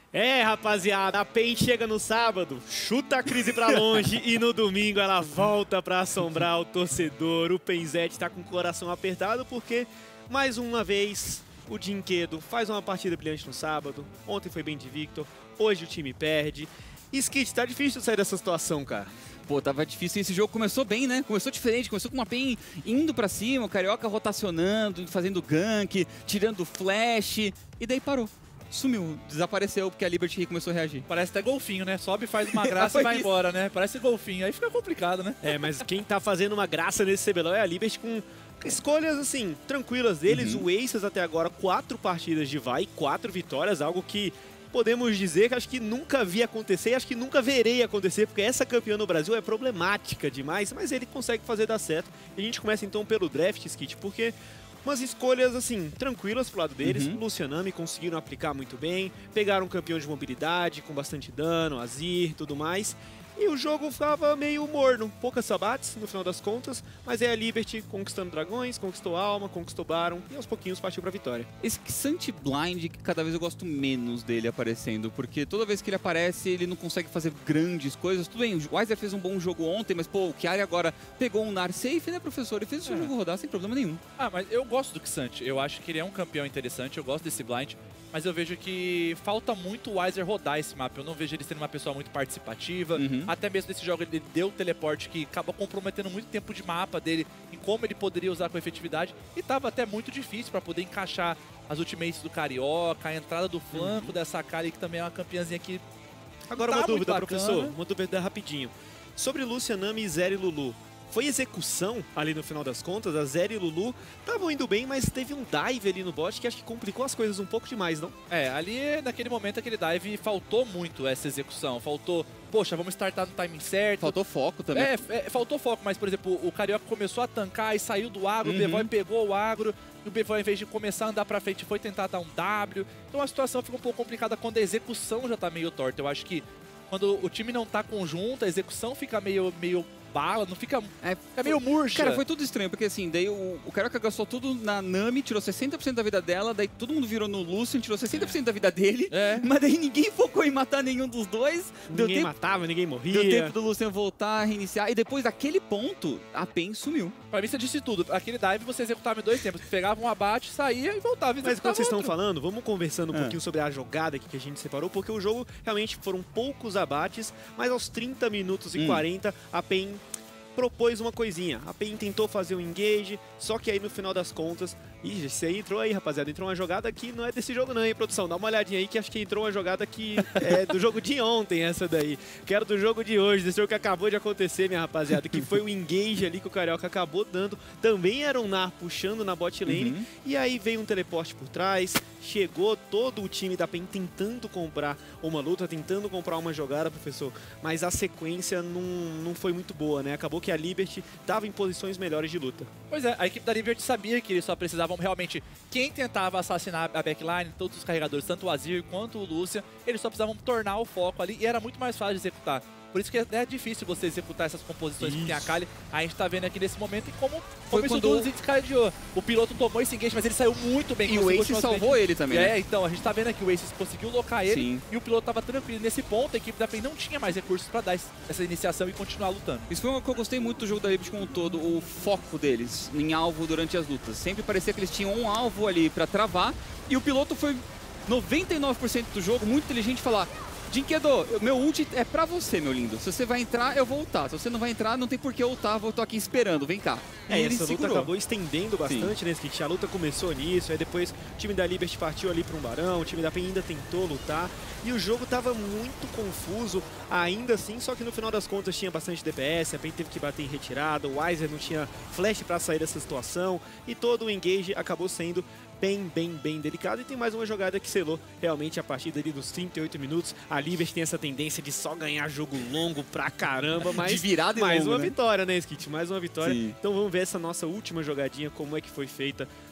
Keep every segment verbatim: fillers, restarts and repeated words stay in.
É, rapaziada, a Pen chega no sábado, chuta a crise pra longe e no domingo ela volta pra assombrar o torcedor. O Penzete tá com o coração apertado porque, mais uma vez, o Dinquedo faz uma partida brilhante no sábado. Ontem foi bem de Victor, hoje o time perde. Skit, tá difícil sair dessa situação, cara. Pô, tava difícil. Esse jogo começou bem, né? Começou diferente, começou com uma Pen indo pra cima, o Carioca rotacionando, fazendo gank, tirando flash, e daí parou. Sumiu, desapareceu porque a Liberty começou a reagir. Parece até golfinho, né? Sobe, faz uma graça e vai embora, né? Parece golfinho, aí fica complicado, né? É, mas quem tá fazendo uma graça nesse C B L O é a Liberty com escolhas, assim, tranquilas deles. Uhum. O Aces até agora, quatro partidas de vai, quatro vitórias, algo que podemos dizer que acho que nunca vi acontecer e acho que nunca verei acontecer, porque essa campeã no Brasil é problemática demais, mas ele consegue fazer dar certo. E a gente começa então pelo draft, Skit, porque umas escolhas, assim, tranquilas pro lado deles. Uhum. Lucianami conseguiram aplicar muito bem, pegaram um campeão de mobilidade com bastante dano, Azir, tudo mais. E o jogo ficava meio morno, poucas sabates no final das contas, mas é a Liberty conquistando dragões, conquistou Alma, conquistou Baron e aos pouquinhos partiu pra vitória. Esse Xante Blind, cada vez eu gosto menos dele aparecendo, porque toda vez que ele aparece, ele não consegue fazer grandes coisas. Tudo bem, o Weiser fez um bom jogo ontem, mas pô, o Chiari agora pegou um Nar safe, né, professor? E fez o seu é. jogo rodar sem problema nenhum. Ah, mas eu gosto do Xante, eu acho que ele é um campeão interessante, eu gosto desse Blind, mas eu vejo que falta muito o Weiser rodar esse mapa. Eu não vejo ele sendo uma pessoa muito participativa. Uhum. Até mesmo nesse jogo ele deu o teleporte que acaba comprometendo muito tempo de mapa dele em como ele poderia usar com efetividade. E tava até muito difícil para poder encaixar as ultimates do Carioca, a entrada do flanco uhum. dessa Kali, que também é uma campeãzinha que Agora tá uma dúvida, professor, uma dúvida rapidinho. Sobre Lucianami, Zeri e Lulu. Foi execução ali no final das contas, a Zeri e Lulu estavam indo bem, mas teve um dive ali no bot que acho que complicou as coisas um pouco demais, não? É, ali naquele momento, aquele dive, faltou muito essa execução, faltou, poxa, vamos startar no timing certo. Faltou foco também. É, é faltou foco, mas por exemplo, o Carioca começou a tancar e saiu do agro, uhum. o B-Boy pegou o agro, e o B-Boy, em vez de começar a andar pra frente, foi tentar dar um W. Então a situação fica um pouco complicada quando a execução já tá meio torta. Eu acho que quando o time não tá conjunto, a execução fica meio... meio bala, não fica, é, fica meio murcha. Cara, foi tudo estranho, porque assim, daí o, o Carioca gastou tudo na Nami, tirou sessenta por cento da vida dela, daí todo mundo virou no Lucian, tirou sessenta por cento da vida dele, é. mas daí ninguém focou em matar nenhum dos dois. Ninguém deu tempo, matava, ninguém morria. Deu tempo do Lucian voltar, reiniciar, e depois daquele ponto, a Pen sumiu. Pra mim, você disse tudo. Aquele dive você executava em dois tempos. Pegava um abate, saía e voltava. E mas quando vocês outro. estão falando, vamos conversando um é. pouquinho sobre a jogada aqui que a gente separou, porque o jogo realmente foram poucos abates, mas aos trinta minutos e hum. quarenta, a Pen propôs uma coisinha. A Pen tentou fazer um engage, só que aí no final das contas... Ih, isso aí entrou aí, rapaziada. Entrou uma jogada que não é desse jogo não, hein, produção? Dá uma olhadinha aí que acho que entrou uma jogada que é do jogo de ontem, essa daí. Quero do jogo de hoje, desse jogo que acabou de acontecer, minha rapaziada. Que foi o engage ali que o Carioca acabou dando. Também era um Nar puxando na bot lane. Uhum. E aí veio um teleporte por trás. Chegou todo o time da Pen tentando comprar uma luta, tentando comprar uma jogada, professor. Mas a sequência não, não foi muito boa, né? Acabou que a Liberty estava em posições melhores de luta. Pois é, a equipe da Liberty sabia que eles só precisavam realmente... Quem tentava assassinar a backline, todos os carregadores, tanto o Azir quanto o Lucian, eles só precisavam tornar o foco ali e era muito mais fácil de executar. Por isso que é difícil você executar essas composições isso. que tem a Kali. A gente tá vendo aqui nesse momento e como, como isso tudo desencadeou. O piloto tomou esse engage, mas ele saiu muito bem. E o Ace salvou ele também, É, né? então, a gente tá vendo aqui, o Ace conseguiu locar ele Sim. e o piloto tava tranquilo. Nesse ponto, a equipe da Pen não tinha mais recursos pra dar essa iniciação e continuar lutando. Isso foi uma que eu gostei muito do jogo da Liberty como um todo, o foco deles em alvo durante as lutas. Sempre parecia que eles tinham um alvo ali pra travar e o piloto foi noventa e nove por cento do jogo, muito inteligente falar... Dinquedo, meu ult é pra você, meu lindo. Se você vai entrar, eu vou ultar. Se você não vai entrar, não tem por que eu ultar, vou tô aqui esperando, vem cá. E é, essa luta acabou estendendo bastante, né, Skit? A luta começou nisso, aí depois o time da Liberty partiu ali pra um barão, o time da Pen ainda tentou lutar, e o jogo tava muito confuso ainda assim, só que no final das contas tinha bastante D P S, a Pen teve que bater em retirada, o Weiser não tinha flash pra sair dessa situação, e todo o engage acabou sendo bem, bem, bem delicado. E tem mais uma jogada que selou realmente a partir dali dos trinta e oito minutos. A Liberty tem essa tendência de só ganhar jogo longo pra caramba, mas de virada e mais longo, uma né? vitória, né, Skit? Mais uma vitória. Sim. Então vamos ver essa nossa última jogadinha, como é que foi feita.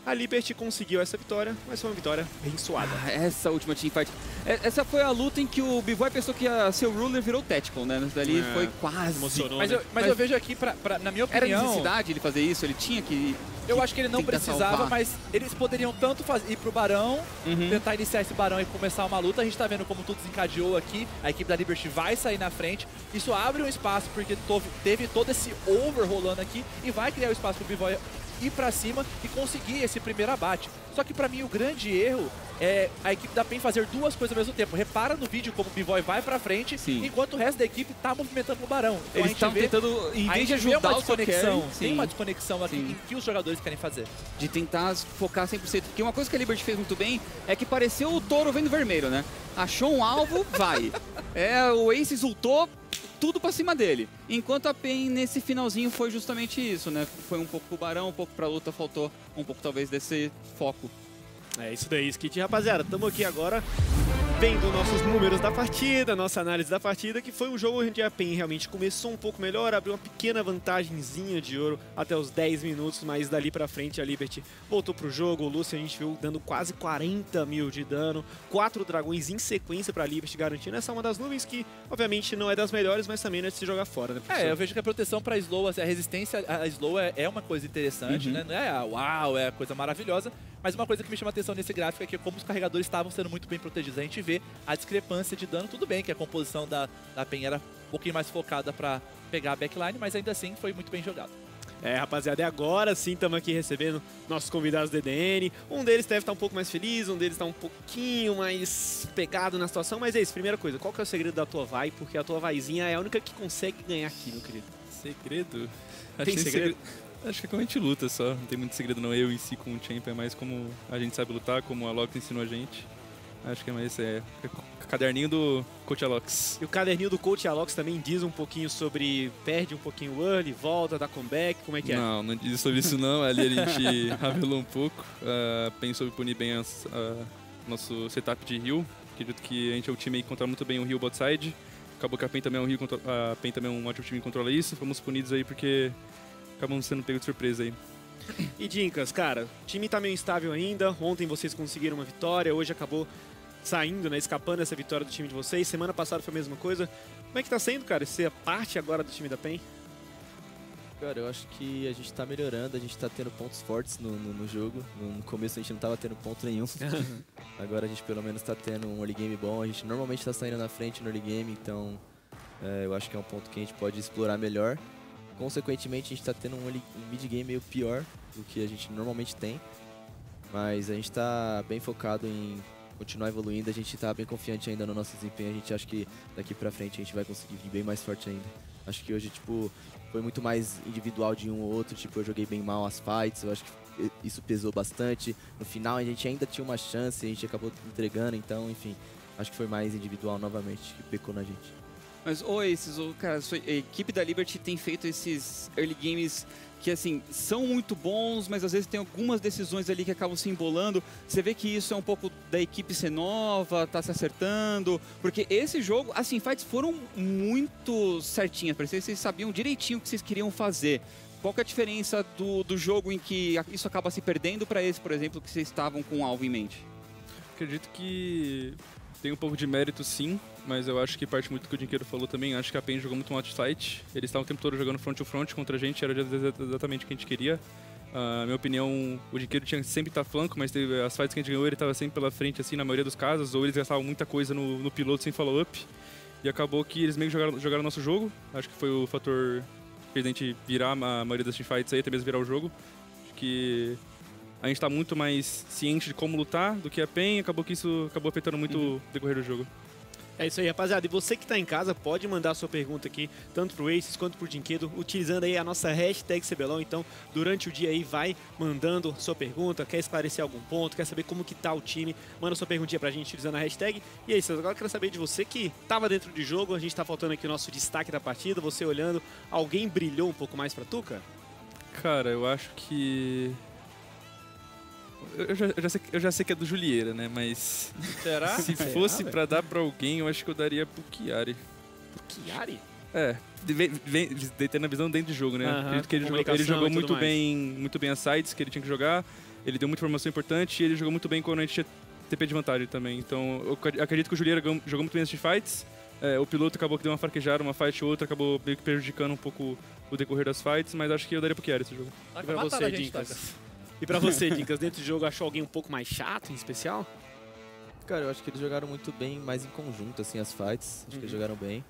A Liberty conseguiu essa vitória, mas foi uma vitória bem suada. Ah, essa última teamfight. Essa foi a luta em que o B-Boy pensou que ia ser o Ruler, virou Tactical, né? Dali é, foi quase. Emocionou, mas, né? eu, mas, mas eu vejo aqui, pra, pra, na minha opinião... Era necessidade ele fazer isso? Ele tinha que... Eu acho que ele não precisava, salvar. mas eles poderiam tanto fazer, ir pro Barão, uhum. tentar iniciar esse Barão e começar uma luta. A gente tá vendo como tudo desencadeou aqui. A equipe da Liberty vai sair na frente. Isso abre um espaço, porque teve todo esse over rolando aqui e vai criar o espaço pro B-Boy ir pra cima e conseguir esse primeiro abate. Só que pra mim o grande erro é a equipe da PEN fazer duas coisas ao mesmo tempo. Repara no vídeo como o B-Boy vai pra frente, Sim. enquanto o resto da equipe tá movimentando o Barão. Então eles estão tentando, em vez de ajudar uma o desconexão, Sim. tem uma desconexão aqui Sim. em que os jogadores querem fazer. De tentar focar cem por cento. Porque uma coisa que a Liberty fez muito bem é que pareceu o touro vendo vermelho, né? Achou um alvo, vai. É, o Ace ultou, tudo pra cima dele. Enquanto a PEN nesse finalzinho foi justamente isso, né? Foi um pouco pro Barão, um pouco pra luta, faltou um pouco talvez desse foco. É isso daí, Skit. Rapaziada, estamos aqui agora vendo nossos números da partida, nossa análise da partida, que foi um jogo onde a PEN realmente começou um pouco melhor, abriu uma pequena vantagenzinha de ouro até os dez minutos, mas dali pra frente a Liberty voltou pro jogo. O Lúcio a gente viu dando quase quarenta mil de dano, quatro dragões em sequência pra Liberty, garantindo essa é uma das nuvens que, obviamente, não é das melhores, mas também não é de se jogar fora, né, professor? É, eu vejo que a proteção pra Slow, a resistência a Slow é, é uma coisa interessante, uhum. né? Não é a uau, é a coisa maravilhosa, mas uma coisa que me chama a atenção nesse gráfico é que como os carregadores estavam sendo muito bem protegidos. A gente vê a discrepância de dano, tudo bem que a composição da, da PEN era um pouquinho mais focada para pegar a backline, mas ainda assim foi muito bem jogado. É, rapaziada, e agora sim estamos aqui recebendo nossos convidados do D D N. Um deles deve estar um pouco mais feliz, um deles está um pouquinho mais pegado na situação, mas é isso, primeira coisa, qual que é o segredo da tua vai? Porque a tua vaizinha é a única que consegue ganhar aqui, meu querido. Segredo? Tem segredo? segredo? Acho que é como a gente luta só, não tem muito segredo não, eu em si com o Champ, é mais como a gente sabe lutar, como a Lox ensinou a gente. Acho que é mais é, é caderninho do Coach Alox. E o caderninho do Coach Alox também diz um pouquinho sobre, perde um pouquinho o early, volta, dá comeback, como é que é? Não, não diz sobre isso não, ali a gente ravelou um pouco, uh, pensou em punir bem as, uh, nosso setup de heal. Acredito que a gente é o time que controla muito bem o heal bot side, acabou que a PEN também é um, heal, a PEN também é um ótimo time que controla isso, fomos punidos aí porque acabamos sendo pegos de surpresa aí. E Dinkas, cara, o time tá meio instável ainda, ontem vocês conseguiram uma vitória, hoje acabou saindo, né, escapando essa vitória do time de vocês, semana passada foi a mesma coisa. Como é que tá sendo, cara, ser parte agora do time da PEN? Cara, eu acho que a gente tá melhorando, a gente tá tendo pontos fortes no, no, no jogo. No começo a gente não tava tendo ponto nenhum. Agora a gente pelo menos tá tendo um early game bom, a gente normalmente tá saindo na frente no early game, então é, eu acho que é um ponto que a gente pode explorar melhor. Consequentemente, a gente tá tendo um, um mid-game meio pior do que a gente normalmente tem. Mas a gente tá bem focado em continuar evoluindo, a gente tá bem confiante ainda no nosso desempenho. A gente acha que daqui pra frente a gente vai conseguir vir bem mais forte ainda. Acho que hoje, tipo, foi muito mais individual de um ou outro. Tipo, eu joguei bem mal as fights, eu acho que isso pesou bastante. No final, a gente ainda tinha uma chance, a gente acabou entregando. Então, enfim, acho que foi mais individual novamente que pecou na gente. Mas, oi, esses, cara, a equipe da Liberty tem feito esses early games que, assim, são muito bons, mas às vezes tem algumas decisões ali que acabam se embolando. Você vê que isso é um pouco da equipe ser nova, tá se acertando, porque esse jogo, assim, fights foram muito certinhas, parecia que vocês sabiam direitinho o que vocês queriam fazer. Qual que é a diferença do, do jogo em que isso acaba se perdendo para esse, por exemplo, que vocês estavam com o alvo em mente? Acredito que tem um pouco de mérito, sim, mas eu acho que parte muito do que o Dinqueiro falou também. Acho que a PEN jogou muito um outfight. Eles estavam o tempo todo jogando front to front contra a gente, era exatamente o que a gente queria. Uh, na minha opinião, o Dinqueiro tinha que sempre estar flanco, mas teve as fights que a gente ganhou, ele estava sempre pela frente, assim, na maioria dos casos, ou eles gastavam muita coisa no, no piloto sem follow-up. E acabou que eles meio que jogaram, jogaram nosso jogo. Acho que foi o fator que fez a gente virar a maioria das teamfights aí, até mesmo virar o jogo. Acho que a gente está muito mais ciente de como lutar do que a PEN, acabou que isso acabou afetando muito uhum. o decorrer do jogo. É isso aí, rapaziada. E você que está em casa pode mandar a sua pergunta aqui, tanto pro Aces quanto pro Dinquedo, utilizando aí a nossa hashtag C B L O L. Então, durante o dia aí, vai mandando sua pergunta, quer esclarecer algum ponto, quer saber como que tá o time, manda sua perguntinha pra gente utilizando a hashtag. E é isso, agora eu quero saber de você que estava dentro de jogo, a gente tá faltando aqui o nosso destaque da partida, você olhando, alguém brilhou um pouco mais pra tu, cara? Cara, eu acho que... Eu já, eu, já sei, eu já sei que é do Julieira, né? Mas... Será? Se Será, fosse véio? pra dar pra alguém, eu acho que eu daria pro Chiari. Pro Chiari? É, tendo a visão dentro do jogo, né? Uh-huh. Acredito que ele jogou, ele jogou muito bem, muito bem as sides que ele tinha que jogar. ele deu muita informação importante e ele jogou muito bem quando a gente tinha T P de vantagem também. Então, eu acredito que o Julieira jogou muito bem nesses fights. É, o piloto acabou que deu uma fraquejada, uma fight ou outra, acabou meio que prejudicando um pouco o decorrer das fights, mas acho que eu daria pro Chiari esse jogo. E pra você, Dinkas? E pra você, Dinkas, dentro do jogo, achou alguém um pouco mais chato, em especial? Cara, eu acho que eles jogaram muito bem, mais em conjunto, assim, as fights. Acho uhum. que eles jogaram bem.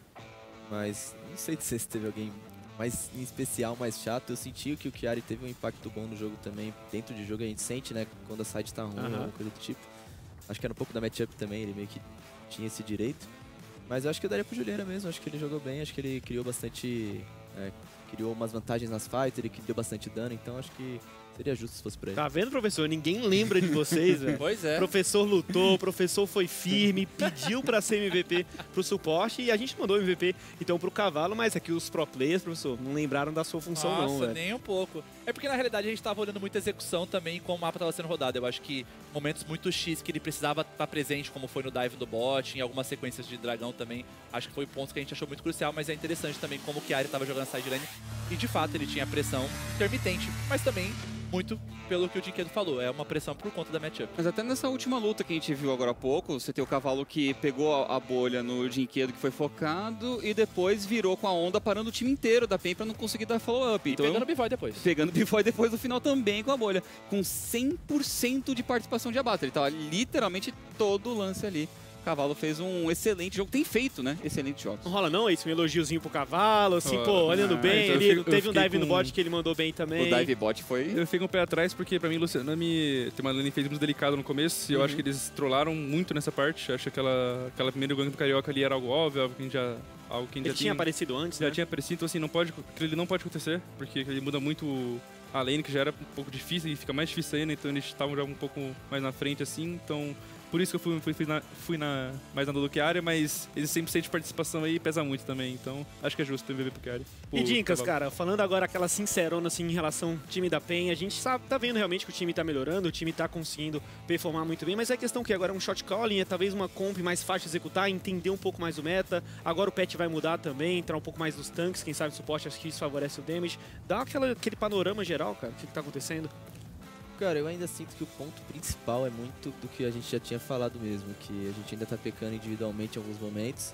Mas não sei se teve alguém mais em especial, mais chato. Eu senti que o Chiari teve um impacto bom no jogo também. Dentro de jogo a gente sente, né, quando a side tá ruim uhum. ou alguma coisa do tipo. Acho que era um pouco da matchup também, ele meio que tinha esse direito. Mas eu acho que eu daria pro Julieira mesmo, acho que ele jogou bem, acho que ele criou bastante... É, criou umas vantagens nas fights, ele deu bastante dano, então acho que seria justo se fosse pra ele. Tá vendo, professor? Ninguém lembra de vocês, velho. Pois é. O professor lutou, o professor foi firme, pediu pra ser M V P pro suporte e a gente mandou M V P, então, pro Cavalo, mas aqui os pro players, professor, não lembraram da sua função. Nossa, não, velho. Nem um pouco. É porque, na realidade, a gente tava olhando muita execução também como o mapa tava sendo rodado. Eu acho que momentos muito X que ele precisava estar presente, como foi no dive do bot, em algumas sequências de dragão também, acho que foi pontos que a gente achou muito crucial, mas é interessante também como o Chiari tava jogando side lane e, de fato, ele tinha pressão intermitente, mas também muito pelo que o Dinquedo falou, é uma pressão por conta da matchup. Mas até nessa última luta que a gente viu agora há pouco, você tem o Cavalo que pegou a bolha no Dinquedo, que foi focado, e depois virou com a onda, parando o time inteiro da P E N pra não conseguir dar follow-up. E então, pegando o B-Void depois. Pegando o B-Void depois no final também com a bolha, com cem por cento de participação de abate. Ele tava literalmente todo o lance ali. O Cavalo fez um excelente jogo, tem feito, né? Excelentes jogos. Não rola não, isso, um elogiozinho pro Cavalo, assim, oh, pô, olhando ah, bem, então ele fico, teve um dive com... no bot que ele mandou bem também. O dive bot foi... Eu fico um pé atrás porque pra mim, Luciano, me... tem uma lane phase muito delicada no começo e uhum. eu acho que eles trollaram muito nessa parte. Acho que aquela, aquela primeira gangue do Carioca ali era algo óbvio, algo que a gente já... Algo que a gente ele já tinha tem... aparecido antes, Já né? tinha aparecido, então assim, não pode, ele não pode acontecer, porque ele muda muito a lane, que já era um pouco difícil e fica mais difícil ainda, então eles estavam já um pouco mais na frente assim, então... Por isso que eu fui, fui, fui, na, fui na, mais na do Chiari, mas esse cem por cento de participação aí pesa muito também, então acho que é justo o M V P pro Chiari. E Dinkas, cara, falando agora aquela sincerona assim em relação ao time da P E N, a gente sabe, tá vendo realmente que o time tá melhorando, o time tá conseguindo performar muito bem, mas é questão que agora é um shot calling, é talvez uma comp mais fácil de executar, entender um pouco mais o meta, agora o patch vai mudar também, entrar um pouco mais nos tanques, quem sabe o suporte, acho que isso favorece o damage. Dá aquela, aquele panorama geral, cara, o que, que tá acontecendo? Cara, eu ainda sinto que o ponto principal é muito do que a gente já tinha falado mesmo, que a gente ainda tá pecando individualmente em alguns momentos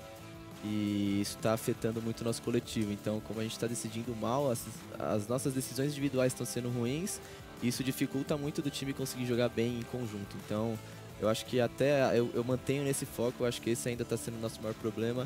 e isso tá afetando muito o nosso coletivo. Então, como a gente tá decidindo mal, as, as nossas decisões individuais estão sendo ruins e isso dificulta muito do time conseguir jogar bem em conjunto. Então, eu acho que até eu, eu mantenho nesse foco, eu acho que esse ainda tá sendo o nosso maior problema.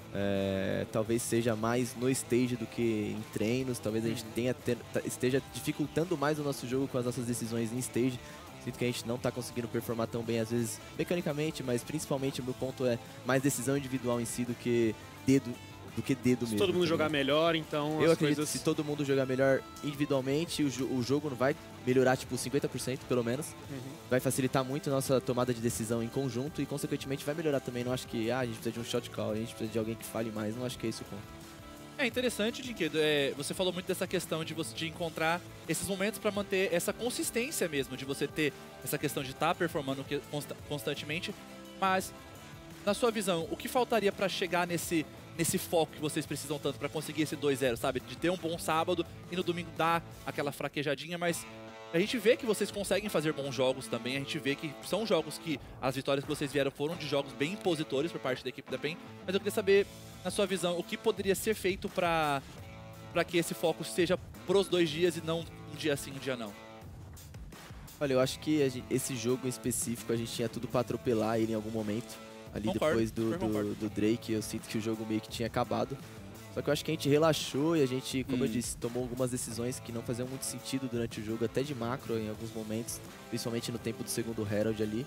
É, talvez seja mais no stage do que em treinos, talvez a gente tenha, ter, esteja dificultando mais o nosso jogo com as nossas decisões em stage. Sinto que a gente não está conseguindo performar tão bem, às vezes mecanicamente, mas principalmente o meu ponto é mais decisão individual em si do que dedo, do que dedo se mesmo. Se todo mundo também. jogar melhor, então eu as acredito coisas... que se todo mundo jogar melhor individualmente, o, jo o jogo não vai melhorar tipo cinquenta por cento pelo menos. Uhum. Vai facilitar muito a nossa tomada de decisão em conjunto e consequentemente vai melhorar também. Não acho que ah, a gente precisa de um shot call, a gente precisa de alguém que fale mais, não acho que é isso o ponto. É interessante, Dinquedo, é, você falou muito dessa questão de você de encontrar esses momentos para manter essa consistência mesmo, de você ter essa questão de estar tá performando consta constantemente, mas na sua visão, o que faltaria para chegar nesse, nesse foco que vocês precisam tanto para conseguir esse dois zero, sabe? De ter um bom sábado e no domingo dar aquela fraquejadinha, mas a gente vê que vocês conseguem fazer bons jogos também, a gente vê que são jogos que as vitórias que vocês vieram foram de jogos bem impositores por parte da equipe da P E N, mas eu queria saber, na sua visão, o que poderia ser feito para para que esse foco seja pros dois dias e não um dia sim, um dia não? Olha, eu acho que a gente, esse jogo em específico a gente tinha tudo para atropelar ele em algum momento. Ali concordo, depois do, do, do Drake, eu sinto que o jogo meio que tinha acabado. Só que eu acho que a gente relaxou e a gente, como hum. eu disse, tomou algumas decisões que não faziam muito sentido durante o jogo, até de macro em alguns momentos, principalmente no tempo do segundo Herald ali.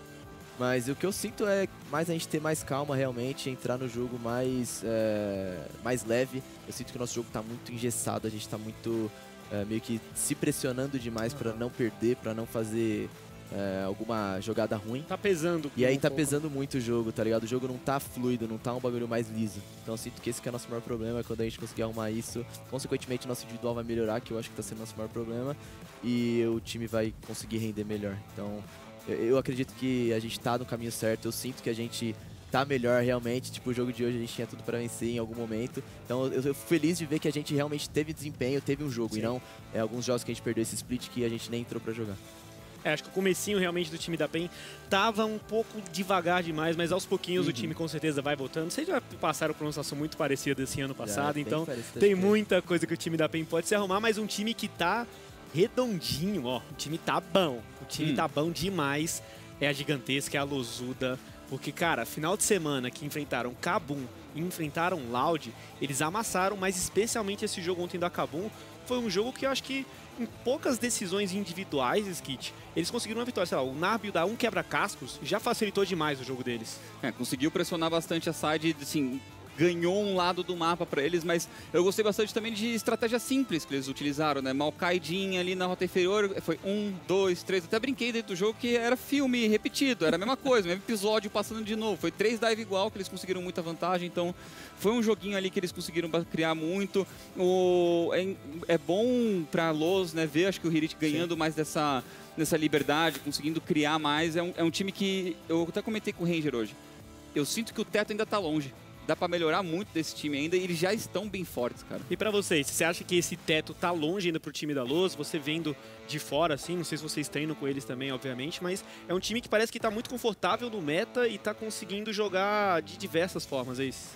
Mas o que eu sinto é mais a gente ter mais calma realmente, entrar no jogo mais, é, mais leve. Eu sinto que o nosso jogo está muito engessado, a gente está muito é, meio que se pressionando demais uhum. para não perder, para não fazer é, alguma jogada ruim. Tá pesando. E aí um tá pouco. pesando muito o jogo, tá ligado? O jogo não tá fluido, não tá um bagulho mais liso. Então eu sinto que esse que é o nosso maior problema, é quando a gente conseguir arrumar isso. Consequentemente, nosso individual vai melhorar, que eu acho que tá sendo o nosso maior problema. E o time vai conseguir render melhor. Então eu acredito que a gente tá no caminho certo, eu sinto que a gente tá melhor realmente, tipo, o jogo de hoje a gente tinha tudo pra vencer em algum momento, então eu, eu fico feliz de ver que a gente realmente teve desempenho, teve um jogo, Sim. e não é, alguns jogos que a gente perdeu esse split que a gente nem entrou pra jogar. É, acho que o comecinho realmente do time da PEN tava um pouco devagar demais, mas aos pouquinhos uhum. o time com certeza vai voltando. Vocês já passaram por uma situação muito parecida esse ano passado, já, então tem muita coisa que o time da PEN pode se arrumar, mas um time que tá redondinho, ó, o time tá bom, o time hum. tá bom demais, é a gigantesca, é a Losuda, porque, cara, final de semana que enfrentaram Kabum e enfrentaram Loud, eles amassaram, mas especialmente esse jogo ontem da Kabum, foi um jogo que eu acho que em poucas decisões individuais, Skit, eles conseguiram uma vitória. Sei lá, o Narbio dar um quebra-cascos já facilitou demais o jogo deles. É, conseguiu pressionar bastante a side, assim, ganhou um lado do mapa para eles, mas eu gostei bastante também de estratégia simples que eles utilizaram, né? Maokai Jhin ali na rota inferior, foi um, dois, três, até brinquei dentro do jogo que era filme repetido, era a mesma coisa, mesmo episódio passando de novo, foi três dive igual que eles conseguiram muita vantagem, então foi um joguinho ali que eles conseguiram criar muito. O, é, é bom pra Loz, né, ver, acho que o Hirit ganhando Sim. mais dessa, dessa liberdade, conseguindo criar mais, é um, é um time que, eu até comentei com o Ranger hoje, eu sinto que o teto ainda tá longe. Dá pra melhorar muito desse time ainda e eles já estão bem fortes, cara. E pra vocês, você acha que esse teto tá longe ainda pro time da Loz? Você vendo de fora, assim, não sei se vocês treinam com eles também, obviamente, mas é um time que parece que tá muito confortável no meta e tá conseguindo jogar de diversas formas, é isso?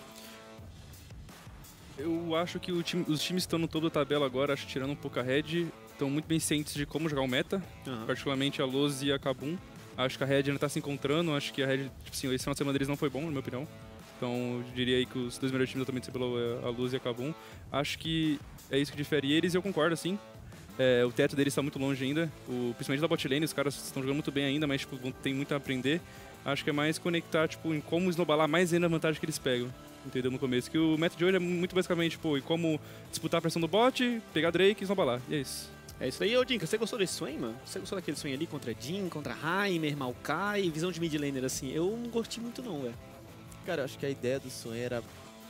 Eu acho que o time, os times estão no topo da tabela agora, acho que tirando um pouco a Red, estão muito bem cientes de como jogar o meta, uhum. particularmente a Loz e a Kabum. Acho que a Red ainda tá se encontrando, acho que a Red, tipo assim, esse final de semana deles não foi bom, na minha opinião. Então, eu diria aí que os dois melhores times atualmente pelo a Luz e a Kabum. Acho que é isso que difere eles e eu concordo, assim. É, o teto deles está muito longe ainda, o, principalmente da bot lane, os caras estão jogando muito bem ainda, mas tipo, tem muito a aprender. Acho que é mais conectar tipo, em como snowballar mais ainda a vantagem que eles pegam, entendeu? No começo. Que o meta de hoje é muito basicamente tipo, em como disputar a pressão do bot, pegar Drake e snowballar. E é isso. É isso aí. Ô, Dinka, você gostou desse swing, mano? Você gostou daquele swing ali contra Jhin, contra Heimer, Maokai, visão de mid laner assim? Eu não gostei muito não, velho. Cara, eu acho que a ideia do Swain era,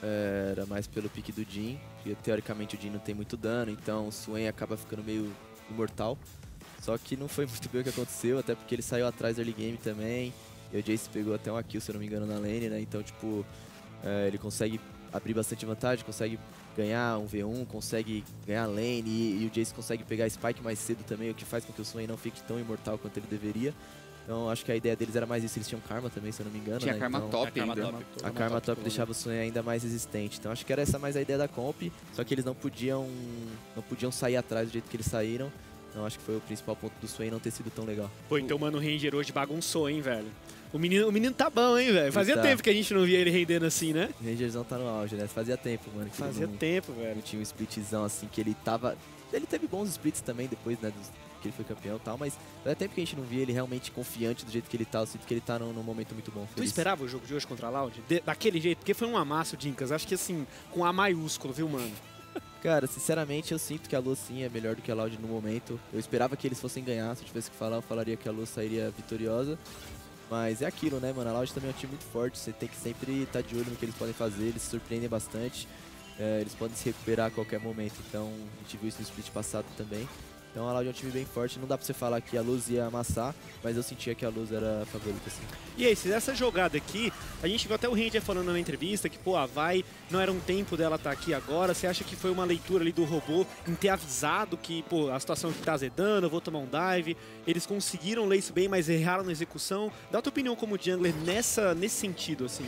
era mais pelo pique do Jhin, porque teoricamente o Jhin não tem muito dano, então o Swain acaba ficando meio imortal. Só que não foi muito bem o que aconteceu, até porque ele saiu atrás do early game também, e o Jace pegou até uma kill, se eu não me engano, na lane, né? Então, tipo, é, ele consegue abrir bastante vantagem, consegue ganhar um v um, consegue ganhar lane, e, e o Jace consegue pegar a Spike mais cedo também, o que faz com que o Swain não fique tão imortal quanto ele deveria. Então, acho que a ideia deles era mais isso, eles tinham Karma também, se eu não me engano. Tinha né? Karma então, top a Karma ainda. Top, a Karma Top deixava o Swain ainda mais resistente. Então, acho que era essa mais a ideia da comp, só que eles não podiam, não podiam sair atrás do jeito que eles saíram. Então, acho que foi o principal ponto do Swain não ter sido tão legal. Pô, então o Mano Ranger hoje bagunçou, hein, velho? O menino, o menino tá bom, hein, velho? Fazia tá. tempo que a gente não via ele rendendo assim, né? O Rangerzão tá no auge, né? Fazia tempo, mano. Que Fazia não, tempo, velho. Não tinha um splitzão assim, que ele tava... Ele teve bons splits também depois, né, dos... que ele foi campeão e tal, mas faz tempo que a gente não via ele realmente confiante do jeito que ele tá, eu sinto que ele tá num, num momento muito bom. Tu feliz. esperava o jogo de hoje contra a Loud? De, daquele jeito? Porque foi um amasso, Dinkas, acho que assim, com A maiúsculo, viu, mano? Cara, sinceramente, eu sinto que a Loz sim é melhor do que a Loud no momento. Eu esperava que eles fossem ganhar, se eu tivesse que falar, eu falaria que a Loz sairia vitoriosa. Mas é aquilo, né, mano? A Loud também é um time muito forte, você tem que sempre estar de olho no que eles podem fazer, eles se surpreendem bastante. É, eles podem se recuperar a qualquer momento, então a gente viu isso no split passado também. Então a Loud é um time bem forte, não dá pra você falar que a Luz ia amassar, mas eu sentia que a Luz era a favorita, assim. E aí, essa jogada aqui, a gente viu até o Ranger falando na entrevista que, pô, a Vai não era um tempo dela estar aqui agora, você acha que foi uma leitura ali do robô em ter avisado que, pô, a situação aqui tá azedando, eu vou tomar um dive, eles conseguiram ler isso bem, mas erraram na execução. Dá a tua opinião como jungler nessa, nesse sentido, assim?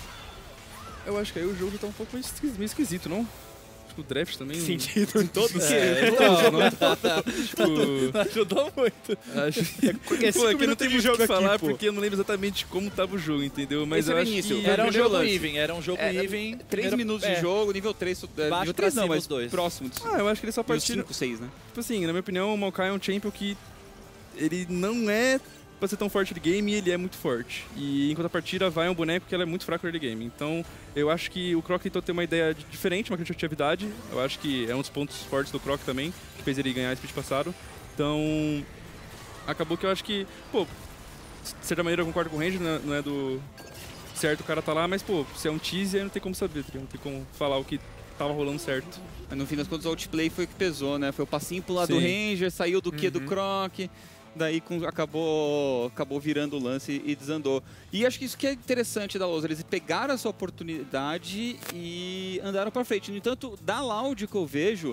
Eu acho que aí o jogo já tá um pouco meio esquisito, não? O draft também... Sentido em todos os é, não, não, tipo, não ajudou muito. Acho é, pô, aqui não tem muito o que falar, aqui, porque eu não lembro exatamente como tava o jogo, entendeu? Mas esse eu era acho início. que... Era um jogo lance. even, era um jogo é, even. três primeiro, minutos é. de jogo, nível três, Baixo nível três não, mas dois. próximo. Ah, eu acho que ele só partiram... cinco, seis, né? Tipo assim, na minha opinião, o Maokai é um champion que ele não é pra ser tão forte de game e ele é muito forte. E enquanto a partida vai é um boneco que ela é muito fraco early game. Então eu acho que o Croc tentou ter uma ideia diferente, uma criatividade. Eu acho que é um dos pontos fortes do Croc também, que fez ele ganhar esse split passado. Então acabou que eu acho que, pô, de certa maneira eu concordo com o Ranger, não é do certo o cara tá lá, mas pô, se é um tease aí não tem como saber, não tem como falar o que tava rolando certo. Mas no fim das contas o outplay foi o que pesou, né? Foi o passinho pro lado Sim. do Ranger, saiu do Q uhum. do Croc. Daí com, acabou, acabou virando o lance e desandou. E acho que isso que é interessante da Loz, eles pegaram essa oportunidade e andaram para frente. No entanto, da Loud que eu vejo,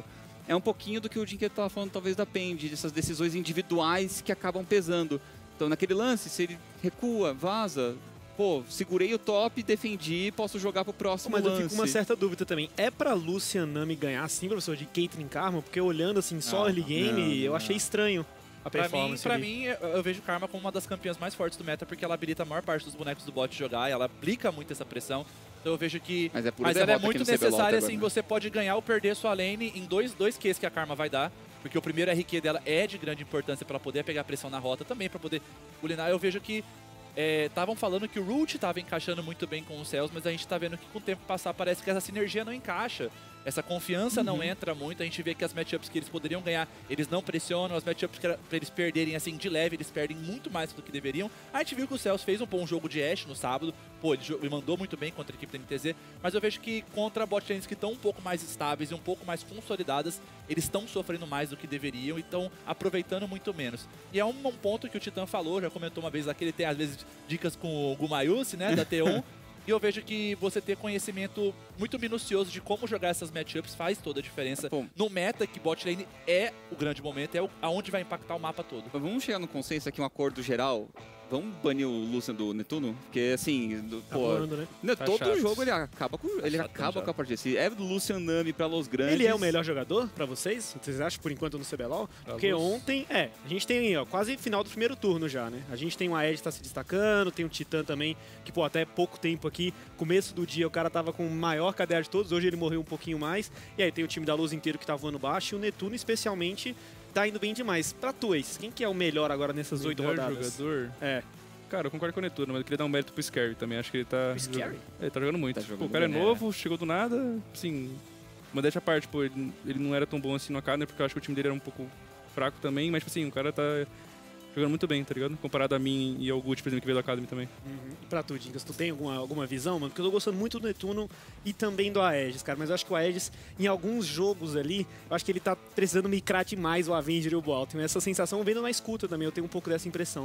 é um pouquinho do que o Dinquedo estava falando, talvez, da Pendi, dessas decisões individuais que acabam pesando. Então, naquele lance, se ele recua, vaza, pô, segurei o top, defendi, posso jogar pro próximo Mas lance. eu fico com uma certa dúvida também. É pra Lucian Nami ganhar, sim, professor, de Caitlyn Karma? Porque olhando assim, só early game, não, eu não. achei estranho a Pra mim, performance pra ali. mim, eu eu vejo Karma como uma das campeãs mais fortes do meta, porque ela habilita a maior parte dos bonecos do bot jogar, e ela aplica muito essa pressão. Então eu vejo que... Mas, é pura Mas ela é derrota muito aqui no C B L O L necessária, até assim, agora, né? você pode ganhar ou perder sua lane em dois, dois Qs que a Karma vai dar. Porque o primeiro R Q dela é de grande importância para ela poder pegar pressão na rota, também para poder bulinar. Eu vejo que estavam é, falando que o Root estava encaixando muito bem com os Cells, mas a gente está vendo que com o tempo passar parece que essa sinergia não encaixa. Essa confiança uhum. não entra muito, a gente vê que as matchups que eles poderiam ganhar, eles não pressionam, as matchups que para eles perderem assim de leve, eles perdem muito mais do que deveriam. A gente viu que o Cells fez um bom jogo de Ashe no sábado, pô, ele, ele mandou muito bem contra a equipe da N T Z, mas eu vejo que contra bot lanes que estão um pouco mais estáveis e um pouco mais consolidadas, eles estão sofrendo mais do que deveriam e estão aproveitando muito menos. E é um, um ponto que o Titã falou, já comentou uma vez lá, que ele tem às vezes dicas com o Gumayusi, né, da T um. E eu vejo que você ter conhecimento muito minucioso de como jogar essas matchups faz toda a diferença. Bom, no meta, que bot lane é o grande momento, é o, aonde vai impactar o mapa todo. Mas vamos chegar no consenso aqui, um acordo geral. Vamos banir o Lucian do Netuno? Porque, assim, do, Tá pô, voando, né? né, Tá todo chato. jogo ele acaba com, ele chato, acaba chato. com a partida. Se é do Lucian Nami pra Los Grandes... Ele é o melhor jogador pra vocês? Vocês acham, por enquanto, no C B L O L? Porque Luz. ontem, é, a gente tem ó, quase final do primeiro turno já, né? A gente tem o Aed que tá se destacando, tem o Titã também, que, pô, até pouco tempo aqui, começo do dia, o cara tava com o maior K D A de todos, hoje ele morreu um pouquinho mais. E aí tem o time da Luz inteiro que tá voando baixo, e o Netuno, especialmente, tá indo bem demais. Pra tu, Ace, quem que é o melhor agora nessas oito Melhor rodadas? jogador? É. Cara, eu concordo com o Netuno, mas eu queria dar um mérito pro Scary também. Acho que ele tá... O Scary? jogando- Ele tá jogando muito. Tá jogando Pô, o cara é bem, novo, chegou do nada, assim... Modéstia à parte, pô, ele, ele não era tão bom assim no Academy, porque eu acho que o time dele era um pouco fraco também, mas, tipo assim, o cara tá jogando muito bem, tá ligado? Comparado a mim e ao Gucci, por exemplo, que veio do Academy também. Uhum. E pra tu, Dinkas, tu tem alguma, alguma visão, mano? Porque eu tô gostando muito do Netuno e também do Aegis, cara. Mas eu acho que o Aegis, em alguns jogos ali, eu acho que ele tá precisando micrar demais o Avenger e o Baltimore. Essa sensação vendo na escuta também, eu tenho um pouco dessa impressão.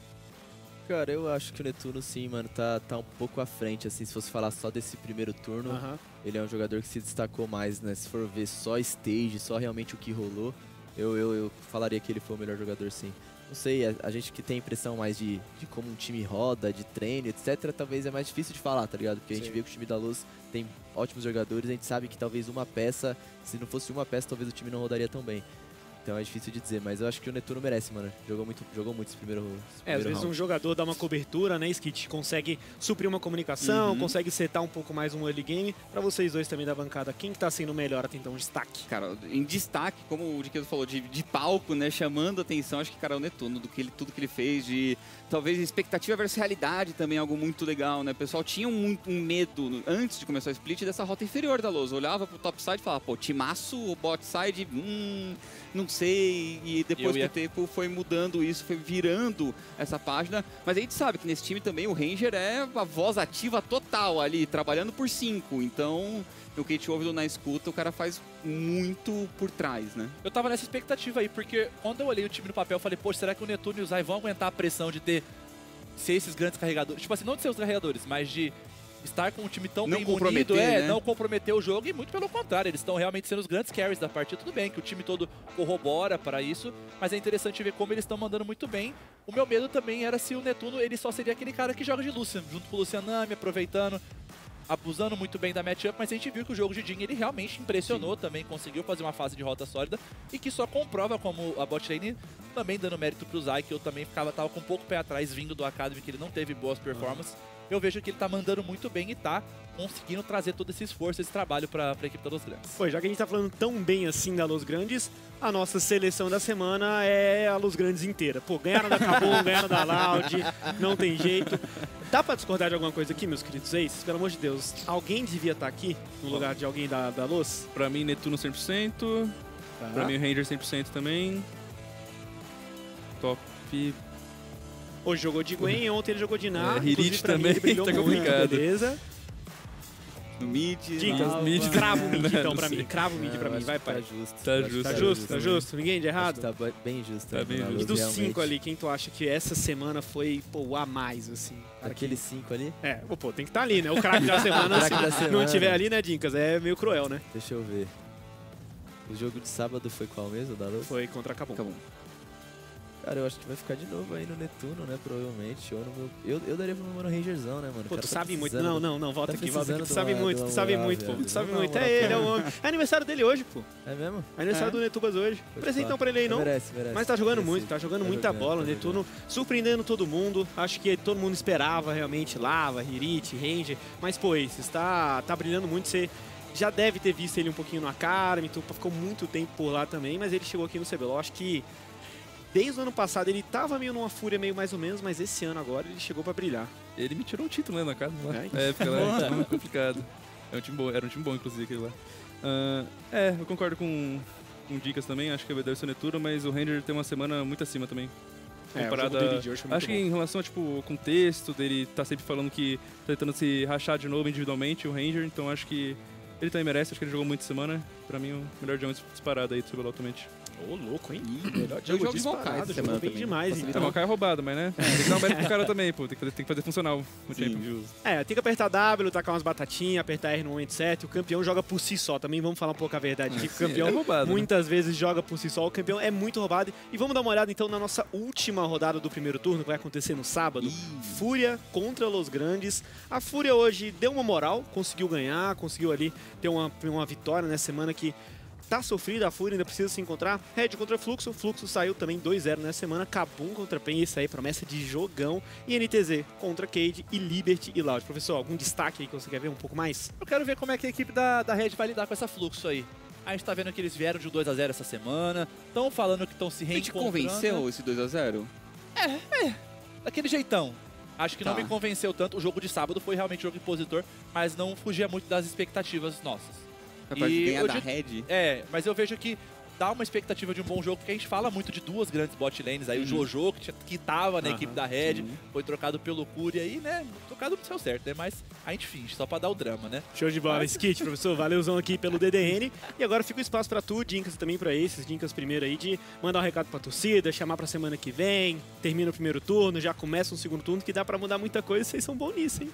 Cara, eu acho que o Netuno, sim, mano, tá, tá um pouco à frente, assim, se fosse falar só desse primeiro turno, Aham. ele é um jogador que se destacou mais, né? Se for ver só stage, só realmente o que rolou, eu, eu, eu falaria que ele foi o melhor jogador, sim. Não sei, a, a gente que tem impressão mais de, de como um time roda, de treino, etcétera, talvez é mais difícil de falar, tá ligado? Porque a gente Sim. vê que o time da Luz tem ótimos jogadores, a gente sabe que talvez uma peça, se não fosse uma peça, talvez o time não rodaria tão bem. Então é difícil de dizer, mas eu acho que o Netuno merece, mano. Jogou muito, jogou muito esse primeiro, esse É, às primeiro vezes round. um jogador dá uma cobertura, né, Skit? Consegue suprir uma comunicação, Uhum. consegue setar um pouco mais um early game. Pra vocês dois também da bancada, quem que tá sendo o melhor até então? Destaque. Cara, em destaque, como o Dinquedo falou, de, de palco, né, chamando atenção, acho que, cara, o Netuno, do que ele, tudo que ele fez, de talvez expectativa versus realidade também, algo muito legal, né? O pessoal tinha muito um medo, no- antes de começar o split, dessa rota inferior da Loz. Olhava pro top side e falava, pô, timaço, o bot side, hum, não sei. E depois Eu ia- com o tempo foi mudando isso, foi virando essa página. Mas a gente sabe que nesse time também o Ranger é a voz ativa total ali, trabalhando por cinco. Então, o que a gente ouve na escuta, o cara faz muito por trás, né? Eu tava nessa expectativa aí, porque quando eu olhei o time no papel, eu falei, poxa, será que o Netuno e o Zai vão aguentar a pressão de ter ser esses grandes carregadores? Tipo assim, não de ser os carregadores, mas de estar com um time tão Não bem munido, comprometer, é, né? não comprometer o jogo, e muito pelo contrário, eles estão realmente sendo os grandes carries da partida. Tudo bem que o time todo corrobora para isso, mas é interessante ver como eles estão mandando muito bem. O meu medo também era se o Netuno, ele só seria aquele cara que joga de Lucian, junto com o Lucian Nami, aproveitando, abusando muito bem da matchup, mas a gente viu que o jogo de Jhin, ele realmente impressionou também, conseguiu fazer uma fase de rota sólida, e que só comprova como a bot lane também dando mérito pro Zai, que eu também ficava, tava com um pouco pé atrás vindo do Academy, que ele não teve boas performances. Eu vejo que ele tá mandando muito bem e tá conseguindo trazer todo esse esforço, esse trabalho pra, pra equipe da Los Grandes. Pô, já que a gente tá falando tão bem assim da Los Grandes, a nossa seleção da semana é a Los Grandes inteira. Pô, ganharam da Kabum, ganharam da Loud, não tem jeito. Dá pra discordar de alguma coisa aqui, meus queridos ex? Pelo amor de Deus, alguém devia estar aqui no lugar de alguém da, da Los? Pra mim, Netuno cem por cento. Tá. Pra mim, o Ranger cem por cento também. Top. Hoje jogou de Gwen, ontem ele jogou de Nar. É, inclusive, Hirit pra mim, também, ele brilhou tá muito, complicado. beleza. No mid, Dicas, na mid. alva. cravo mid então Não pra sei. mim, cravo mid Não, pra eu mim, acho vai que pai. Tá justo. Tá eu acho que justo, Tá Tá justo, tá justo. justo, ninguém de Acho errado. que tá ba- bem justo. Tá né, bem na justo. Luz, E dos realmente. cinco ali, quem tu acha que essa semana foi, pô, o a mais, assim? Aqueles cinco ali? É, pô, tem que estar ali, né? O craque da semana, O se craque da não semana. tiver ali, né, Dinkas? É meio cruel, né? Deixa eu ver. O jogo de sábado foi qual mesmo, da Luz? Foi contra a Kabum. Kabum. Cara, eu acho que vai ficar de novo aí no Netuno, né? Provavelmente. Ou no meu... eu, eu daria pro meu mano Rangerzão, né, mano? Pô, tu tá sabe muito. precisando. Não, não, não, volta Tá aqui, volta aqui. Tu precisando sabe de uma- muito, de tu uma sabe moral, muito, pô. velho. Tu sabe Dá uma muito. moral É pra ele, é o ele. homem. É aniversário dele hoje, pô. É mesmo? É aniversário É. do Netubas hoje. Pode Presentão falar. pra ele aí, não? Merece, merece. Mas tá jogando Merece. muito, tá jogando Tá muita jogando, bola. tá Netuno surpreendendo todo mundo. Acho que todo mundo esperava realmente Lava, Hirit, Ranger. Mas, pô, esse está tá brilhando muito. Você já deve ter visto ele um pouquinho no Academy, tu ficou muito tempo por lá também, mas ele chegou aqui no C B L O L. Acho que desde o ano passado ele tava meio numa fúria, meio mais ou menos, mas esse ano agora ele chegou pra brilhar. Ele me tirou um título, né, na casa lá. É, É, porque lá é muito complicado. É um time bom, era um time bom, inclusive, aquele lá. Ah, é, eu concordo com, com dicas também, acho que deve ser o Neturo, mas o Ranger tem uma semana muito acima também. É, o Comparado jogo dele a- de hoje foi muito Acho que bom. em relação a, tipo, o contexto dele tá sempre falando que tá tentando se rachar de novo individualmente, o Ranger, então acho que ele também merece, acho que ele jogou muito semana. Pra mim, o melhor diamante disparado aí do C B L O L atualmente. Ô, louco, hein? Melhor Jogo jogo de disparado, Maokai essa jogou semana bem também. demais, Facilita É, então. o Maokai é roubado, mas né? Tem que dar um mérito pro cara também, pô. Tem que fazer, tem que fazer funcional o Sim. champion. É, tem que apertar W, tacar umas batatinhas, apertar R no momento certo. O campeão joga por si só. Também vamos falar um pouco a verdade aqui. que O campeão é roubado, né? muitas vezes joga por si só. O campeão é muito roubado. E vamos dar uma olhada então na nossa última rodada do primeiro turno, que vai acontecer no sábado. Fúria contra Los Grandes. A Fúria hoje deu uma moral, conseguiu ganhar, conseguiu ali ter uma, uma vitória nessa semana que tá sofrida. A Fúria ainda precisa se encontrar. Red contra Fluxo. Fluxo saiu também dois a zero nessa semana. Kabum contra Pen. Isso aí, promessa de jogão. E N T Z contra Cade e Liberty e Loud. Professor, algum destaque aí que você quer ver um pouco mais? Eu quero ver como é que a equipe da, da Red vai lidar com essa fluxo aí. A gente tá vendo que eles vieram de um dois a zero essa semana. Estão falando que estão se Ele te reencontrando. convenceu esse dois a zero? Daquele jeitão. Acho que não Tá. me convenceu tanto. O jogo de sábado foi realmente jogo impositor, mas não fugia muito das expectativas nossas. Capaz de E ganhar eu da digo- Red? É, mas eu vejo que dá uma expectativa de um bom jogo, porque a gente fala muito de duas grandes bot lanes. Aí Uhum. o Jojo, que, tinha- que tava na Aham, equipe da Red, sim. foi trocado pelo Curi aí, né? Trocado não deu certo, né? Mas a gente finge, só pra dar o drama, né? Show de bola, Skit, professor. Valeuzão aqui pelo D D N. E agora fica o espaço pra tu, Dinkas, e também pra esses. Dinkas primeiro aí, de mandar um recado pra torcida, chamar pra semana que vem, termina o primeiro turno, já começa um segundo turno, que dá pra mudar muita coisa. Vocês são bons nisso, hein?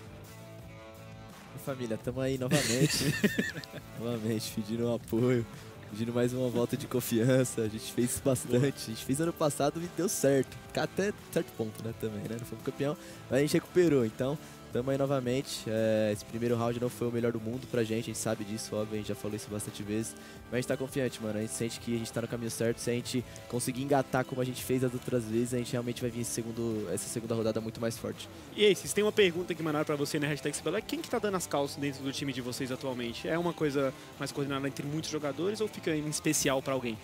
Família, tamo aí novamente. novamente, pedindo um apoio, pedindo mais uma volta de confiança. A gente fez isso bastante. A gente fez ano passado e deu certo. Até certo ponto, né, também, né? Não fomos campeão, mas a gente recuperou. Então, tamo aí novamente. É, esse primeiro round não foi o melhor do mundo pra gente, a gente sabe disso, óbvio, a gente já falou isso bastante vezes. Mas a gente tá confiante, mano. A gente sente que a gente tá no caminho certo. Se a gente conseguir engatar como a gente fez as outras vezes, a gente realmente vai vir esse segundo, essa segunda rodada muito mais forte. E aí, vocês têm uma pergunta que mandaram pra você na hashtag C B L O L. Quem que tá dando as calças dentro do time de vocês atualmente? É uma coisa mais coordenada entre muitos jogadores ou fica em especial pra alguém?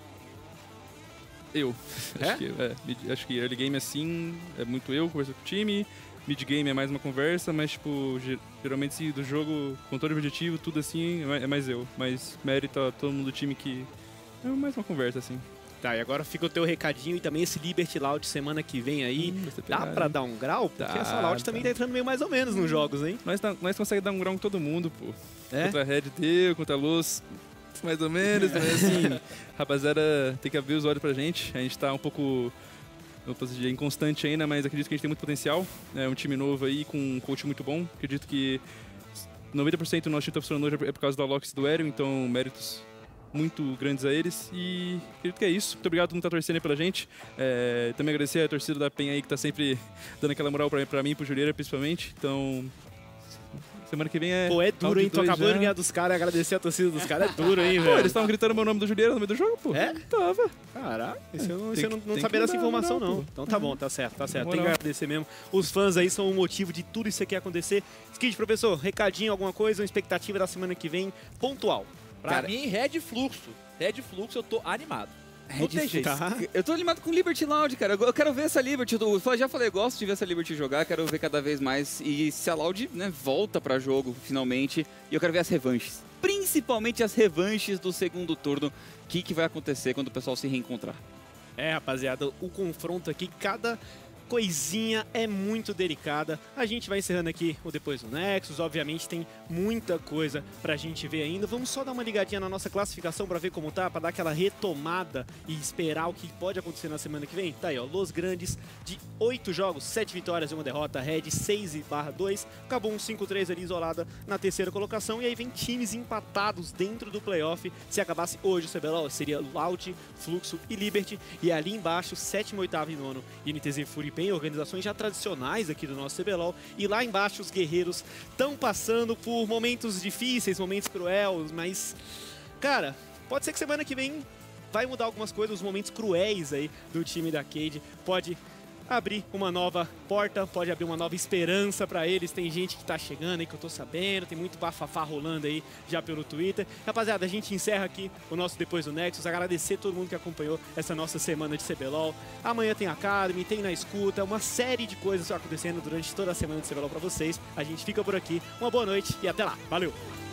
Eu. É? Acho, que, é, mid- acho que early game assim, é muito eu, converso com o time. Mid game é mais uma conversa, mas tipo, ge- geralmente se do jogo, controle objetivo, tudo assim, é mais- é mais eu. Mas mérito a todo mundo do time que é mais uma conversa assim. Tá, e agora fica o teu recadinho e também esse Liberty Loud semana que vem aí. Hum, vai ser Dá pegado, pra hein? dar um grau? Porque Dá, essa Loud dá. também tá entrando meio mais ou menos nos jogos, hein? Nós, tá, nós conseguimos dar um grau com todo mundo, pô. É? Contra a Red deu, contra a Luz, mais ou menos, mas assim, rapaziada, tem que abrir os olhos pra gente. A gente tá um pouco, não posso dizer, inconstante ainda, mas acredito que a gente tem muito potencial. É um time novo aí, com um coach muito bom. Acredito que noventa por cento do nosso time tá funcionando hoje é por causa do Alox e do Aerion, então méritos muito grandes a eles. E acredito que é isso. Muito obrigado a todo mundo que tá torcendo aí pela gente. É, também agradecer a torcida da Pen aí que tá sempre dando aquela moral pra, pra mim e pro Julieira, principalmente. Então, semana que vem é. Pô, é duro, round hein? Tu dois acabou de já. ganhar dos caras, agradecer a torcida dos caras. É duro, hein, Pô, velho? eles estavam gritando meu nome do Julieira no meio do jogo, pô. É? Tava. Caraca, isso eu não, Tem isso eu que- não, não tem que sabia dessa dar informação, moral, não. pô. Então tá bom, tá certo, tá certo. Tem que Moral. agradecer mesmo. Os fãs aí são o motivo de tudo isso aqui acontecer. Skid, professor, recadinho, alguma coisa, uma expectativa da semana que vem, pontual. Pra Cara- mim, Red Fluxo. Red Fluxo, eu tô animado. Não tem jeito. Tá. Eu tô animado com Liberty Loud, cara. Eu quero ver essa Liberty. Eu já falei, eu gosto de ver essa Liberty jogar, quero ver cada vez mais. E se a Loud, né, volta pra jogo, finalmente. E eu quero ver as revanches. Principalmente as revanches do segundo turno. O que, que vai acontecer quando o pessoal se reencontrar? É, rapaziada, o confronto aqui, cada coisinha é muito delicada. A gente vai encerrando aqui o Depois do Nexus. Obviamente tem muita coisa pra gente ver ainda. Vamos só dar uma ligadinha na nossa classificação pra ver como tá, pra dar aquela retomada e esperar o que pode acontecer na semana que vem. Tá aí, ó, Los Grandes de oito jogos, sete vitórias e uma derrota. Red seis barra dois, acabou um cinco três ali isolada na terceira colocação. E aí vem times empatados dentro do playoff. Se acabasse hoje o C B L O L, seria Loud, Fluxo e Liberty. E ali embaixo, sétimo, oitavo e nono, I N T Z, Fúria e PEN, organizações já tradicionais aqui do nosso C B L O L. E lá embaixo os guerreiros estão passando por momentos difíceis, momentos cruéis, mas, cara, pode ser que semana que vem vai mudar algumas coisas, os momentos cruéis aí do time da Cade. Pode abrir uma nova porta, pode abrir uma nova esperança pra eles. Tem gente que tá chegando aí que eu tô sabendo, tem muito bafafá rolando aí já pelo Twitter. Rapaziada, a gente encerra aqui o nosso Depois do Nexus. Agradecer a todo mundo que acompanhou essa nossa semana de C B L O L. Amanhã tem Academy, tem Na Escuta, uma série de coisas acontecendo durante toda a semana de C B L O L pra vocês. A gente fica por aqui. Uma boa noite e até lá. Valeu!